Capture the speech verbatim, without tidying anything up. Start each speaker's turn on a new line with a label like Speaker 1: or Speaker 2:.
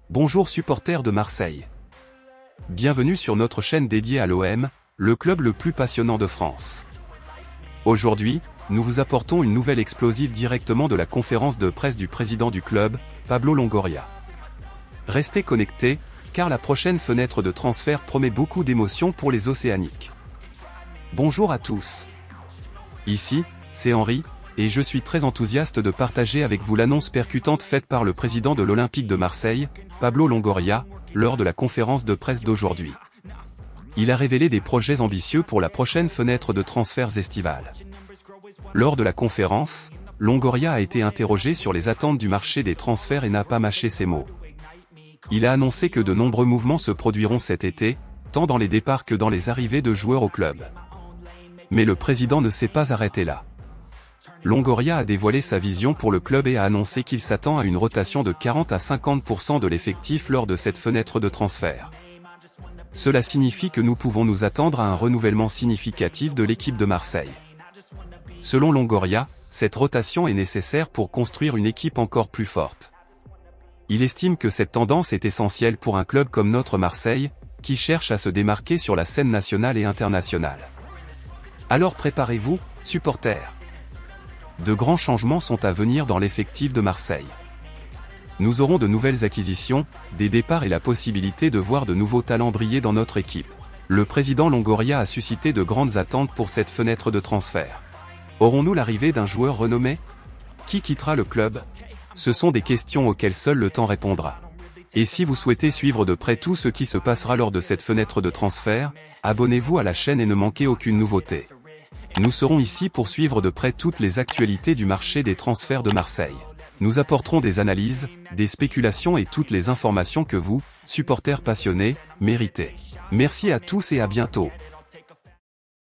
Speaker 1: Bonjour supporters de Marseille. Bienvenue sur notre chaîne dédiée à l'O M, le club le plus passionnant de France. Aujourd'hui, nous vous apportons une nouvelle explosive directement de la conférence de presse du président du club, Pablo Longoria. Restez connectés, car la prochaine fenêtre de transfert promet beaucoup d'émotions pour les Océaniques. Bonjour à tous. Ici, c'est Henri, et je suis très enthousiaste de partager avec vous l'annonce percutante faite par le président de l'Olympique de Marseille, Pablo Longoria, lors de la conférence de presse d'aujourd'hui. Il a révélé des projets ambitieux pour la prochaine fenêtre de transferts estivale. Lors de la conférence, Longoria a été interrogé sur les attentes du marché des transferts et n'a pas mâché ses mots. Il a annoncé que de nombreux mouvements se produiront cet été, tant dans les départs que dans les arrivées de joueurs au club. Mais le président ne s'est pas arrêté là. Longoria a dévoilé sa vision pour le club et a annoncé qu'il s'attend à une rotation de quarante à cinquante pour cent de l'effectif lors de cette fenêtre de transfert. Cela signifie que nous pouvons nous attendre à un renouvellement significatif de l'équipe de Marseille. Selon Longoria, cette rotation est nécessaire pour construire une équipe encore plus forte. Il estime que cette tendance est essentielle pour un club comme notre Marseille, qui cherche à se démarquer sur la scène nationale et internationale. Alors préparez-vous, supporters. De grands changements sont à venir dans l'effectif de Marseille. Nous aurons de nouvelles acquisitions, des départs et la possibilité de voir de nouveaux talents briller dans notre équipe. Le président Longoria a suscité de grandes attentes pour cette fenêtre de transfert. Aurons-nous l'arrivée d'un joueur renommé? Qui quittera le club? Ce sont des questions auxquelles seul le temps répondra. Et si vous souhaitez suivre de près tout ce qui se passera lors de cette fenêtre de transfert, abonnez-vous à la chaîne et ne manquez aucune nouveauté. Nous serons ici pour suivre de près toutes les actualités du marché des transferts de Marseille. Nous apporterons des analyses, des spéculations et toutes les informations que vous, supporters passionnés, méritez. Merci à tous et à bientôt.